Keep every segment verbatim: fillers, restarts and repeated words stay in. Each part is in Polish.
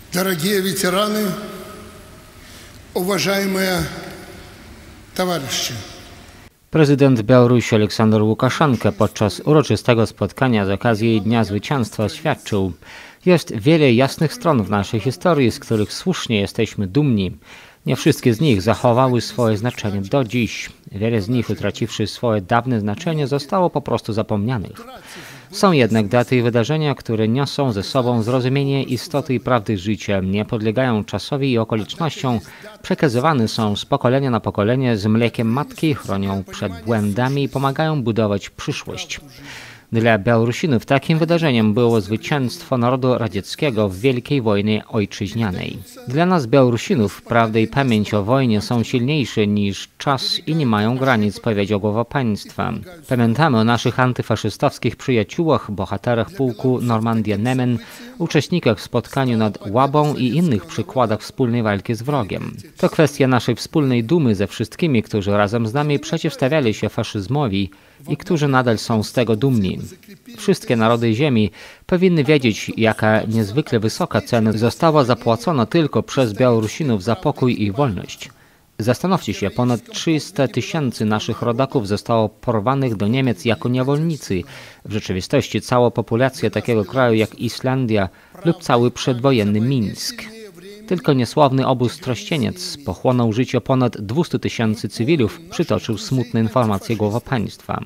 Дорогие ветераны, уважаемые товарищи. Prezydent Białorusi Aleksander Łukaszenka podczas uroczystego spotkania z okazji Dnia Zwycięstwa oświadczył: jest wiele jasnych stron w naszej historii, z których słusznie jesteśmy dumni. Nie wszystkie z nich zachowały swoje znaczenie do dziś. Wiele z nich, utraciwszy swoje dawne znaczenie, zostało po prostu zapomnianych. Są jednak daty i wydarzenia, które niosą ze sobą zrozumienie istoty i prawdy życia, nie podlegają czasowi i okolicznościom, przekazywane są z pokolenia na pokolenie z mlekiem matki, chronią przed błędami i pomagają budować przyszłość. Dla Białorusinów takim wydarzeniem było zwycięstwo narodu radzieckiego w Wielkiej Wojnie Ojczyźnianej. Dla nas, Białorusinów, prawda i pamięć o wojnie są silniejsze niż czas i nie mają granic, powiedział głowa państwa. Pamiętamy o naszych antyfaszystowskich przyjaciółach, bohaterach pułku Normandia-Nemen, uczestnikach w spotkaniu nad Łabą i innych przykładach wspólnej walki z wrogiem. To kwestia naszej wspólnej dumy ze wszystkimi, którzy razem z nami przeciwstawiali się faszyzmowi i którzy nadal są z tego dumni. Wszystkie narody ziemi powinny wiedzieć, jaka niezwykle wysoka cena została zapłacona tylko przez Białorusinów za pokój i wolność. Zastanówcie się, ponad trzysta tysięcy naszych rodaków zostało porwanych do Niemiec jako niewolnicy. W rzeczywistości cała populacja takiego kraju jak Islandia lub cały przedwojenny Mińsk. Tylko niesławny obóz Trościeniec pochłonął życie ponad dwustu tysięcy cywilów, przytoczył smutne informacje głowa państwa.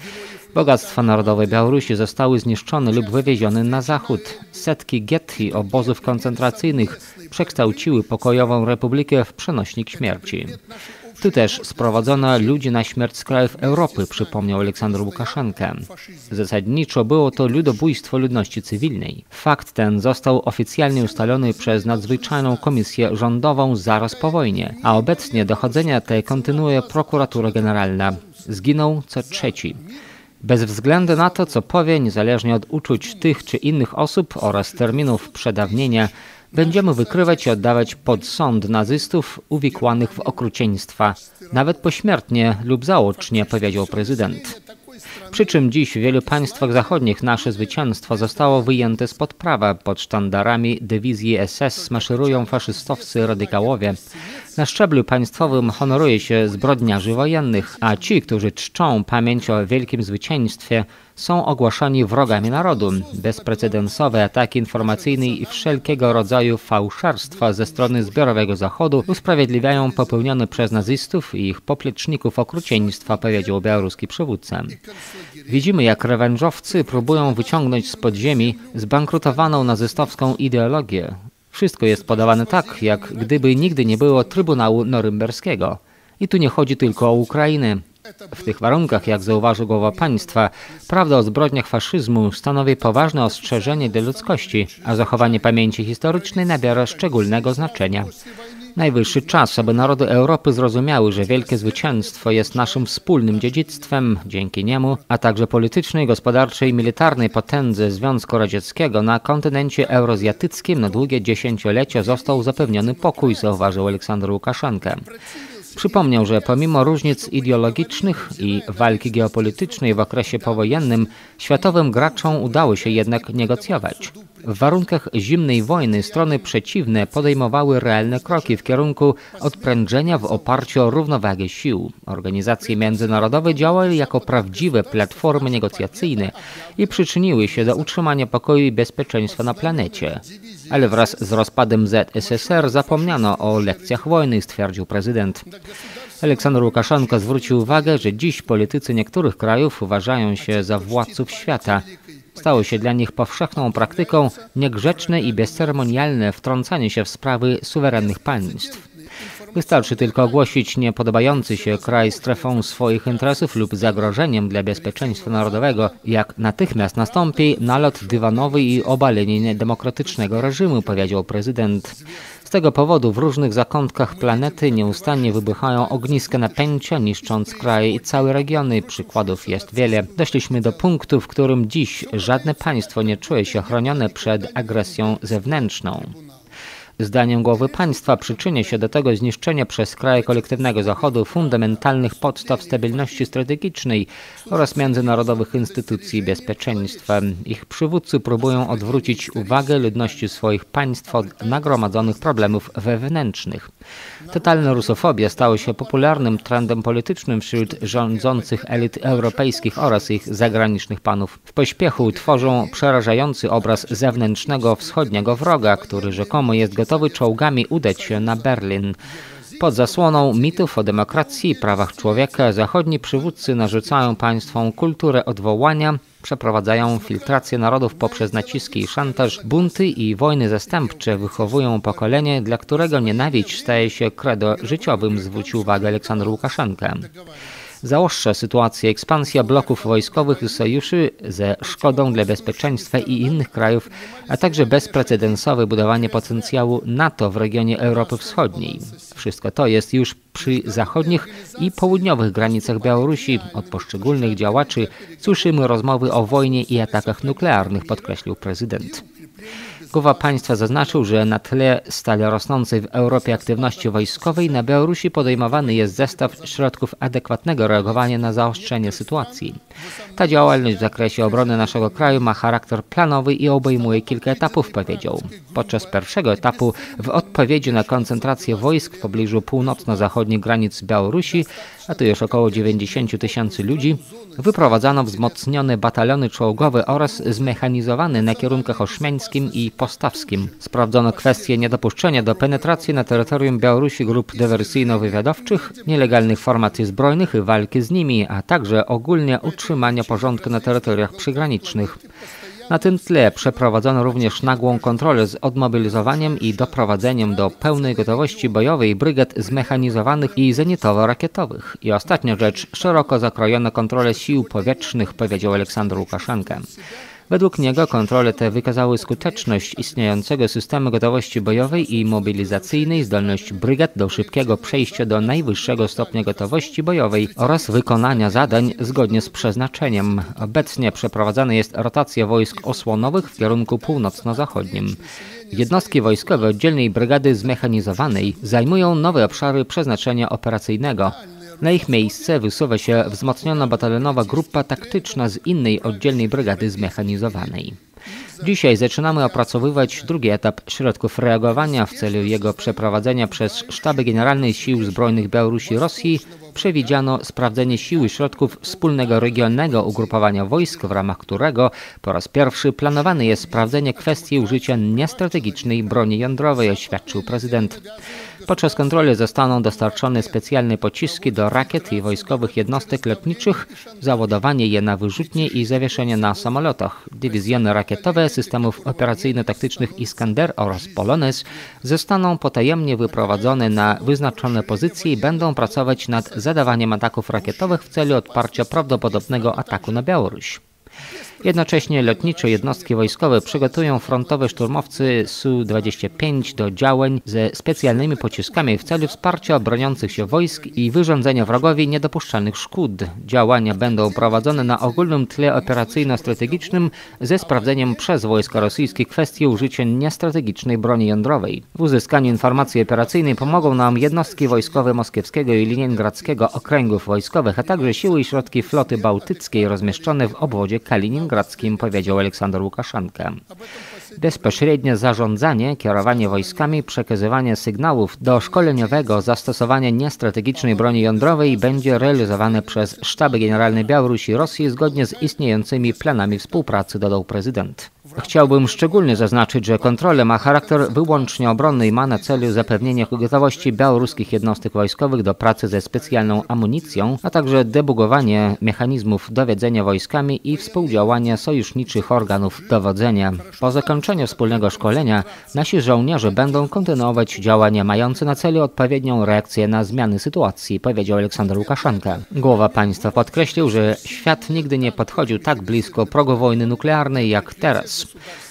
Bogactwa narodowe Białorusi zostały zniszczone lub wywiezione na zachód. Setki gett i obozów koncentracyjnych przekształciły pokojową republikę w przenośnik śmierci. Tu też sprowadzono ludzi na śmierć z krajów Europy, przypomniał Aleksander Łukaszenka. Zasadniczo było to ludobójstwo ludności cywilnej. Fakt ten został oficjalnie ustalony przez nadzwyczajną komisję rządową zaraz po wojnie, a obecnie dochodzenia te kontynuuje prokuratura generalna. Zginął co trzeci. Bez względu na to, co powie, niezależnie od uczuć tych czy innych osób oraz terminów przedawnienia, będziemy wykrywać i oddawać pod sąd nazystów uwikłanych w okrucieństwa, nawet pośmiertnie lub zaocznie, powiedział prezydent. Przy czym dziś w wielu państwach zachodnich nasze zwycięstwo zostało wyjęte spod prawa. Pod sztandarami dywizji S S maszerują faszystowscy radykałowie. Na szczeblu państwowym honoruje się zbrodniarzy wojennych, a ci, którzy czczą pamięć o wielkim zwycięstwie, są ogłaszani wrogami narodu. Bezprecedensowe ataki informacyjne i wszelkiego rodzaju fałszerstwa ze strony zbiorowego Zachodu usprawiedliwiają popełnione przez nazistów i ich popleczników okrucieństwa, powiedział białoruski przywódca. Widzimy, jak rewanżowcy próbują wyciągnąć z podziemi zbankrutowaną nazystowską ideologię. Wszystko jest podawane tak, jak gdyby nigdy nie było Trybunału Norymberskiego. I tu nie chodzi tylko o Ukrainę. W tych warunkach, jak zauważył głowa państwa, prawda o zbrodniach faszyzmu stanowi poważne ostrzeżenie dla ludzkości, a zachowanie pamięci historycznej nabiera szczególnego znaczenia. Najwyższy czas, aby narody Europy zrozumiały, że wielkie zwycięstwo jest naszym wspólnym dziedzictwem. Dzięki niemu, a także politycznej, gospodarczej i militarnej potędze Związku Radzieckiego na kontynencie euroazjatyckim na długie dziesięciolecia został zapewniony pokój, zauważył Aleksander Łukaszenka. Przypomniał, że pomimo różnic ideologicznych i walki geopolitycznej w okresie powojennym, światowym graczom udało się jednak negocjować. W warunkach zimnej wojny strony przeciwne podejmowały realne kroki w kierunku odprężenia w oparciu o równowagę sił. Organizacje międzynarodowe działały jako prawdziwe platformy negocjacyjne i przyczyniły się do utrzymania pokoju i bezpieczeństwa na planecie. Ale wraz z rozpadem Z S S R zapomniano o lekcjach wojny, stwierdził prezydent. Aleksander Łukaszenko zwrócił uwagę, że dziś politycy niektórych krajów uważają się za władców świata. Stało się dla nich powszechną praktyką niegrzeczne i bezceremonialne wtrącanie się w sprawy suwerennych państw. Wystarczy tylko ogłosić niepodobający się kraj strefą swoich interesów lub zagrożeniem dla bezpieczeństwa narodowego, jak natychmiast nastąpi nalot dywanowy i obalenie niedemokratycznego reżimu, powiedział prezydent. Z tego powodu w różnych zakątkach planety nieustannie wybuchają ogniska napięcia, niszcząc kraje i całe regiony. Przykładów jest wiele. Doszliśmy do punktu, w którym dziś żadne państwo nie czuje się chronione przed agresją zewnętrzną. Zdaniem głowy państwa przyczynia się do tego zniszczenie przez kraje kolektywnego Zachodu fundamentalnych podstaw stabilności strategicznej oraz międzynarodowych instytucji bezpieczeństwa. Ich przywódcy próbują odwrócić uwagę ludności swoich państw od nagromadzonych problemów wewnętrznych. Totalna rusofobia stała się popularnym trendem politycznym wśród rządzących elit europejskich oraz ich zagranicznych panów. W pośpiechu tworzą przerażający obraz zewnętrznego wschodniego wroga, który rzekomo jest gotowy czołgami udać się na Berlin. Pod zasłoną mitów o demokracji i prawach człowieka zachodni przywódcy narzucają państwom kulturę odwołania, przeprowadzają filtrację narodów poprzez naciski i szantaż, bunty i wojny zastępcze, wychowują pokolenie, dla którego nienawiść staje się credo życiowym, zwrócił uwagę Aleksander Łukaszenka. Zaostrza sytuację ekspansja bloków wojskowych i sojuszy ze szkodą dla bezpieczeństwa i innych krajów, a także bezprecedensowe budowanie potencjału NATO w regionie Europy Wschodniej. Wszystko to jest już przy zachodnich i południowych granicach Białorusi. Od poszczególnych działaczy słyszymy rozmowy o wojnie i atakach nuklearnych, podkreślił prezydent. Głowa państwa zaznaczył, że na tle stale rosnącej w Europie aktywności wojskowej na Białorusi podejmowany jest zestaw środków adekwatnego reagowania na zaostrzenie sytuacji. Ta działalność w zakresie obrony naszego kraju ma charakter planowy i obejmuje kilka etapów, powiedział. Podczas pierwszego etapu w odpowiedzi na koncentrację wojsk w pobliżu północno-zachodnich granic Białorusi, a to już około dziewięćdziesiąt tysięcy ludzi, wyprowadzano wzmocnione bataliony czołgowe oraz zmechanizowane na kierunkach ośmiańskim i postawskim. Sprawdzono kwestię niedopuszczenia do penetracji na terytorium Białorusi grup dywersyjno-wywiadowczych, nielegalnych formacji zbrojnych i walki z nimi, a także ogólnie utrzymania porządku na terytoriach przygranicznych. Na tym tle przeprowadzono również nagłą kontrolę z odmobilizowaniem i doprowadzeniem do pełnej gotowości bojowej brygad zmechanizowanych i zenitowo-rakietowych. I ostatnia rzecz, szeroko zakrojono kontrolę sił powietrznych, powiedział Aleksander Łukaszenka. Według niego kontrole te wykazały skuteczność istniejącego systemu gotowości bojowej i mobilizacyjnej, zdolność brygad do szybkiego przejścia do najwyższego stopnia gotowości bojowej oraz wykonania zadań zgodnie z przeznaczeniem. Obecnie przeprowadzana jest rotacja wojsk osłonowych w kierunku północno-zachodnim. Jednostki wojskowe oddzielnej brygady zmechanizowanej zajmują nowe obszary przeznaczenia operacyjnego. Na ich miejsce wysuwa się wzmocniona batalionowa grupa taktyczna z innej oddzielnej brygady zmechanizowanej. Dzisiaj zaczynamy opracowywać drugi etap środków reagowania. W celu jego przeprowadzenia przez Sztaby Generalne Sił Zbrojnych Białorusi i Rosji przewidziano sprawdzenie sił i środków wspólnego regionalnego ugrupowania wojsk, w ramach którego po raz pierwszy planowane jest sprawdzenie kwestii użycia niestrategicznej broni jądrowej, oświadczył prezydent. Podczas kontroli zostaną dostarczone specjalne pociski do rakiet i wojskowych jednostek lotniczych, załadowanie je na wyrzutnie i zawieszenie na samolotach. Dywizjony rakietowe systemów operacyjno-taktycznych Iskander oraz Polones zostaną potajemnie wyprowadzone na wyznaczone pozycje i będą pracować nad zadawaniem ataków rakietowych w celu odparcia prawdopodobnego ataku na Białoruś. Jednocześnie lotnicze jednostki wojskowe przygotują frontowe szturmowcy S U dwadzieścia pięć do działań ze specjalnymi pociskami w celu wsparcia broniących się wojsk i wyrządzenia wrogowi niedopuszczalnych szkód. Działania będą prowadzone na ogólnym tle operacyjno-strategicznym ze sprawdzeniem przez wojska rosyjskie kwestii użycia niestrategicznej broni jądrowej. W uzyskaniu informacji operacyjnej pomogą nam jednostki wojskowe moskiewskiego i leningradzkiego okręgów wojskowych, a także siły i środki floty bałtyckiej rozmieszczone w obwodzie kaliningradzkim, powiedział Aleksander Łukaszenka. Bezpośrednie zarządzanie, kierowanie wojskami, przekazywanie sygnałów do szkoleniowego zastosowania niestrategicznej broni jądrowej będzie realizowane przez Sztaby Generalne Białorusi i Rosji zgodnie z istniejącymi planami współpracy, dodał prezydent. Chciałbym szczególnie zaznaczyć, że kontrola ma charakter wyłącznie obronny i ma na celu zapewnienie gotowości białoruskich jednostek wojskowych do pracy ze specjalną amunicją, a także debugowanie mechanizmów dowodzenia wojskami i współdziałania sojuszniczych organów dowodzenia. Po zakończeniu wspólnego szkolenia nasi żołnierze będą kontynuować działania mające na celu odpowiednią reakcję na zmiany sytuacji, powiedział Aleksander Łukaszenka. Głowa państwa podkreślił, że świat nigdy nie podchodził tak blisko progu wojny nuklearnej jak teraz.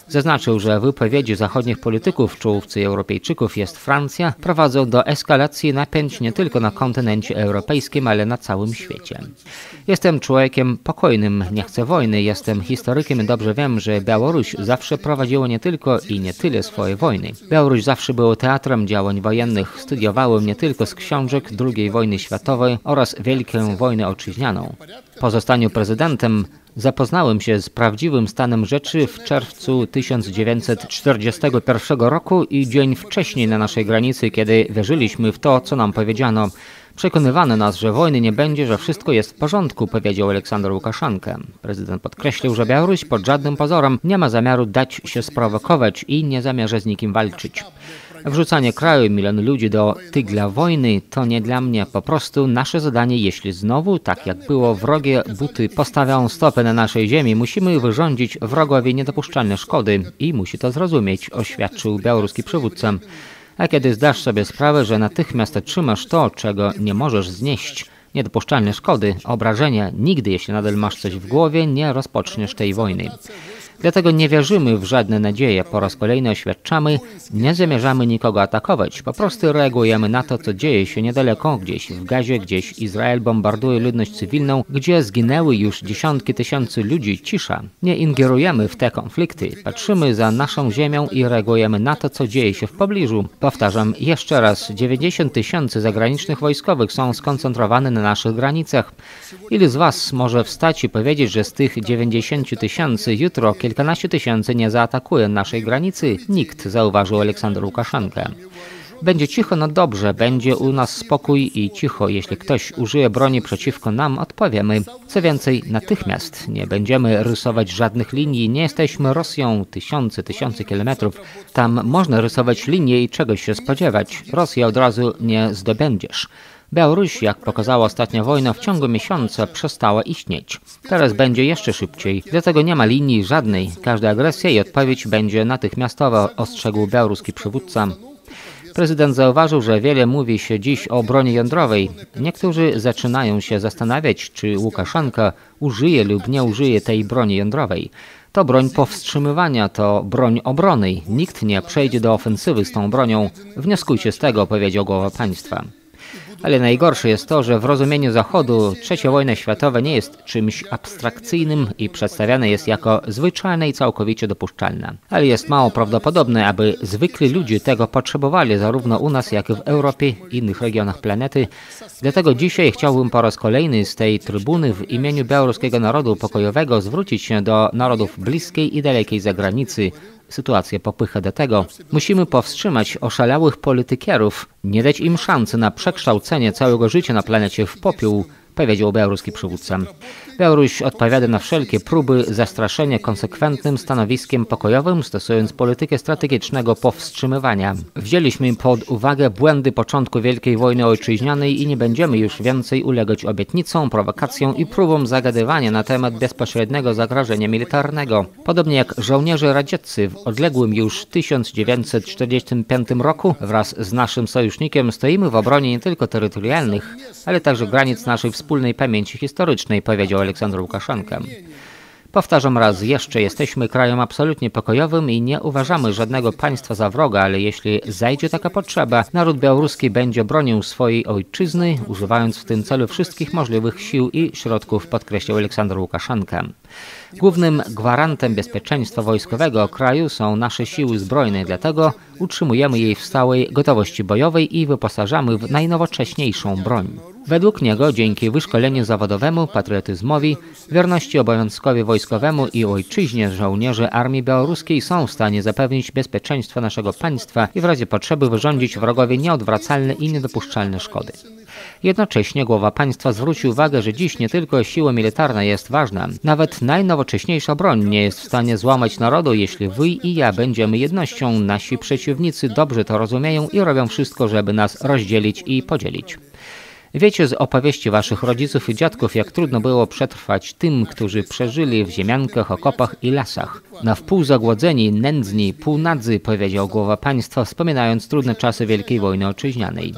Zaznaczył, że wypowiedzi zachodnich polityków w czołówce Europejczyków jest Francja prowadzą do eskalacji napięć nie tylko na kontynencie europejskim, ale na całym świecie. Jestem człowiekiem pokojnym, nie chcę wojny, jestem historykiem i dobrze wiem, że Białoruś zawsze prowadziła nie tylko i nie tyle swoje wojny. Białoruś zawsze było teatrem działań wojennych, studiowałem nie tylko z książek drugiej wojny światowej oraz Wielką Wojnę Ojczyźnianą. Po zostaniu prezydentem zapoznałem się z prawdziwym stanem rzeczy w czerwcu tysiąc dziewięćset czterdziestego pierwszego roku i dzień wcześniej na naszej granicy, kiedy wierzyliśmy w to, co nam powiedziano. Przekonywano nas, że wojny nie będzie, że wszystko jest w porządku, powiedział Aleksander Łukaszenka. Prezydent podkreślił, że Białoruś pod żadnym pozorem nie ma zamiaru dać się sprowokować i nie zamierza z nikim walczyć. Wrzucanie kraju i miliony ludzi do tygla wojny to nie dla mnie po prostu nasze zadanie. Jeśli znowu, tak jak było, wrogie buty postawią stopę na naszej ziemi, musimy wyrządzić wrogowi niedopuszczalne szkody i musi to zrozumieć, oświadczył białoruski przywódca. A kiedy zdasz sobie sprawę, że natychmiast trzymasz to, czego nie możesz znieść, niedopuszczalne szkody, obrażenia, nigdy, jeśli nadal masz coś w głowie, nie rozpoczniesz tej wojny. Dlatego nie wierzymy w żadne nadzieje. Po raz kolejny oświadczamy, nie zamierzamy nikogo atakować. Po prostu reagujemy na to, co dzieje się niedaleko, gdzieś w Gazie, gdzieś Izrael bombarduje ludność cywilną, gdzie zginęły już dziesiątki tysięcy ludzi. Cisza. Nie ingerujemy w te konflikty. Patrzymy za naszą ziemią i reagujemy na to, co dzieje się w pobliżu. Powtarzam jeszcze raz, dziewięćdziesiąt tysięcy zagranicznych wojskowych są skoncentrowane na naszych granicach. Ilu z was może wstać i powiedzieć, że z tych dziewięćdziesięciu tysięcy jutro kilkanaście tysięcy nie zaatakuje naszej granicy? Nikt, zauważył Aleksander Łukaszenka. Będzie cicho, no dobrze, będzie u nas spokój i cicho. Jeśli ktoś użyje broni przeciwko nam, odpowiemy. Co więcej, natychmiast. Nie będziemy rysować żadnych linii, nie jesteśmy Rosją tysiące, tysiące kilometrów. Tam można rysować linie i czegoś się spodziewać. Rosji od razu nie zdobędziesz. Białoruś, jak pokazała ostatnia wojna, w ciągu miesiąca przestała istnieć. Teraz będzie jeszcze szybciej. Dlatego nie ma linii żadnej. Każda agresja i odpowiedź będzie natychmiastowa, ostrzegł białoruski przywódca. Prezydent zauważył, że wiele mówi się dziś o broni jądrowej. Niektórzy zaczynają się zastanawiać, czy Łukaszenka użyje lub nie użyje tej broni jądrowej. To broń powstrzymywania, to broń obrony. Nikt nie przejdzie do ofensywy z tą bronią. Wnioskujcie z tego, powiedział głowa państwa. Ale najgorsze jest to, że w rozumieniu Zachodu trzecia wojna światowa nie jest czymś abstrakcyjnym i przedstawiane jest jako zwyczajne i całkowicie dopuszczalne. Ale jest mało prawdopodobne, aby zwykli ludzie tego potrzebowali zarówno u nas, jak i w Europie i innych regionach planety. Dlatego dzisiaj chciałbym po raz kolejny z tej trybuny w imieniu białoruskiego narodu pokojowego zwrócić się do narodów bliskiej i dalekiej zagranicy. Sytuacja popycha do tego. Musimy powstrzymać oszalałych politykierów, nie dać im szansy na przekształcenie całego życia na planecie w popiół, powiedział białoruski przywódca. Białoruś odpowiada na wszelkie próby zastraszenia konsekwentnym stanowiskiem pokojowym, stosując politykę strategicznego powstrzymywania. Wzięliśmy pod uwagę błędy początku Wielkiej Wojny Ojczyźnianej i nie będziemy już więcej ulegać obietnicom, prowokacjom i próbom zagadywania na temat bezpośredniego zagrożenia militarnego. Podobnie jak żołnierze radzieccy w odległym już tysiąc dziewięćset czterdziestym piątym roku wraz z naszym sojusznikiem stoimy w obronie nie tylko terytorialnych, ale także granic naszej wspólnej pamięci historycznej, powiedział Aleksander Łukaszenka. Powtarzam raz jeszcze, jesteśmy krajem absolutnie pokojowym i nie uważamy żadnego państwa za wroga, ale jeśli zajdzie taka potrzeba, naród białoruski będzie bronił swojej ojczyzny, używając w tym celu wszystkich możliwych sił i środków, podkreślił Aleksander Łukaszenka. Głównym gwarantem bezpieczeństwa wojskowego kraju są nasze siły zbrojne, dlatego utrzymujemy jej w stałej gotowości bojowej i wyposażamy w najnowocześniejszą broń. Według niego, dzięki wyszkoleniu zawodowemu, patriotyzmowi, wierności obowiązkowi wojskowemu i ojczyźnie, żołnierze Armii Białoruskiej są w stanie zapewnić bezpieczeństwo naszego państwa i w razie potrzeby wyrządzić wrogowi nieodwracalne i niedopuszczalne szkody. Jednocześnie głowa państwa zwrócił uwagę, że dziś nie tylko siła militarna jest ważna. Nawet najnowocześniejsza broń nie jest w stanie złamać narodu, jeśli wy i ja będziemy jednością. Nasi przeciwnicy dobrze to rozumieją i robią wszystko, żeby nas rozdzielić i podzielić. Wiecie z opowieści waszych rodziców i dziadków, jak trudno było przetrwać tym, którzy przeżyli w ziemiankach, okopach i lasach. Na wpół zagłodzeni, nędzni, półnadzy, powiedział głowa państwa, wspominając trudne czasy Wielkiej Wojny Ojczyźnianej.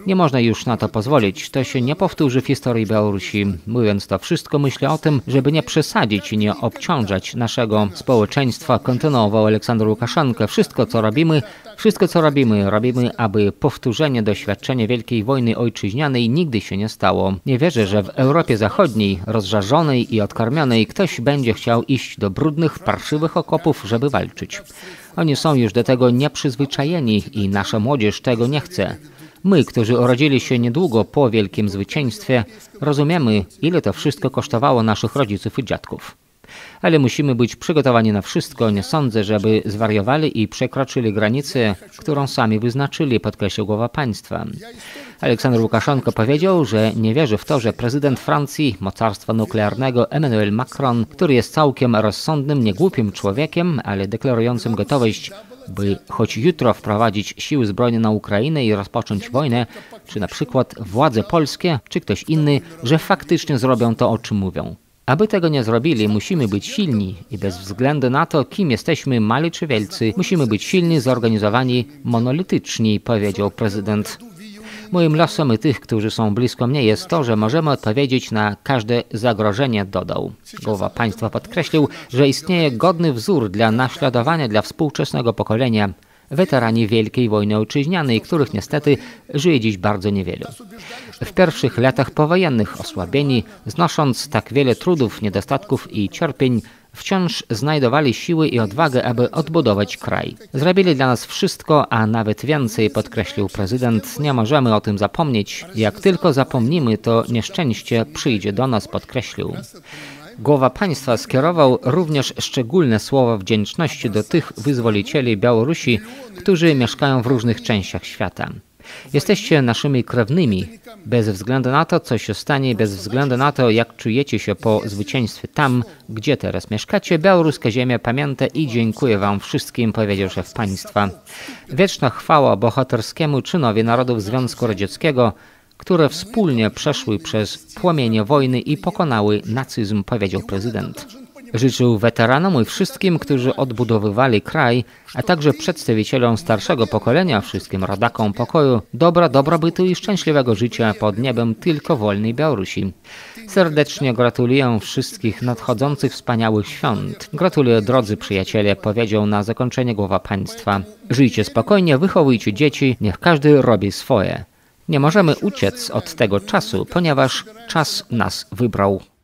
Nie można już na to pozwolić. To się nie powtórzy w historii Białorusi. Mówiąc to wszystko, myślę o tym, żeby nie przesadzić i nie obciążać naszego społeczeństwa, kontynuował Aleksander Łukaszenka. Wszystko, co robimy, wszystko, co robimy, robimy, aby powtórzenie doświadczenia Wielkiej Wojny Ojczyźnianej nigdy się nie stało. Nie wierzę, że w Europie Zachodniej, rozżarzonej i odkarmionej, ktoś będzie chciał iść do brudnych, parszywych okopów, żeby walczyć. Oni są już do tego nieprzyzwyczajeni i nasza młodzież tego nie chce. My, którzy urodzili się niedługo po wielkim zwycięstwie, rozumiemy, ile to wszystko kosztowało naszych rodziców i dziadków. Ale musimy być przygotowani na wszystko. Nie sądzę, żeby zwariowali i przekroczyli granicę, którą sami wyznaczyli, podkreślił głowa państwa. Aleksander Łukaszenko powiedział, że nie wierzy w to, że prezydent Francji, mocarstwa nuklearnego Emmanuel Macron, który jest całkiem rozsądnym, niegłupim człowiekiem, ale deklarującym gotowość, by choć jutro wprowadzić siły zbrojne na Ukrainę i rozpocząć wojnę, czy na przykład władze polskie, czy ktoś inny, że faktycznie zrobią to, o czym mówią. Aby tego nie zrobili, musimy być silni i bez względu na to, kim jesteśmy, mali czy wielcy, musimy być silni, zorganizowani, monolityczni, powiedział prezydent. Moim losem i tych, którzy są blisko mnie, jest to, że możemy odpowiedzieć na każde zagrożenie, dodał. Głowa państwa podkreślił, że istnieje godny wzór dla naśladowania dla współczesnego pokolenia. Weterani Wielkiej Wojny Ojczyźnianej, których niestety żyje dziś bardzo niewielu. W pierwszych latach powojennych osłabieni, znosząc tak wiele trudów, niedostatków i cierpień, wciąż znajdowali siły i odwagę, aby odbudować kraj. Zrobili dla nas wszystko, a nawet więcej, podkreślił prezydent. Nie możemy o tym zapomnieć. Jak tylko zapomnimy, to nieszczęście przyjdzie do nas, podkreślił. Głowa państwa skierował również szczególne słowa wdzięczności do tych wyzwolicieli Białorusi, którzy mieszkają w różnych częściach świata. Jesteście naszymi krewnymi, bez względu na to, co się stanie, bez względu na to, jak czujecie się po zwycięstwie tam, gdzie teraz mieszkacie. Białoruska ziemia pamięta i dziękuję wam wszystkim, powiedział szef państwa. Wieczna chwała bohaterskiemu czynowi narodów Związku Radzieckiego, które wspólnie przeszły przez płomienie wojny i pokonały nacyzm, powiedział prezydent. Życzył weteranom i wszystkim, którzy odbudowywali kraj, a także przedstawicielom starszego pokolenia, wszystkim rodakom pokoju, dobra, dobrobytu i szczęśliwego życia pod niebem tylko wolnej Białorusi. Serdecznie gratuluję wszystkich nadchodzących wspaniałych świąt. Gratuluję, drodzy przyjaciele, powiedział na zakończenie głowa państwa. Żyjcie spokojnie, wychowujcie dzieci, niech każdy robi swoje. Nie możemy uciec od tego czasu, ponieważ czas nas wybrał.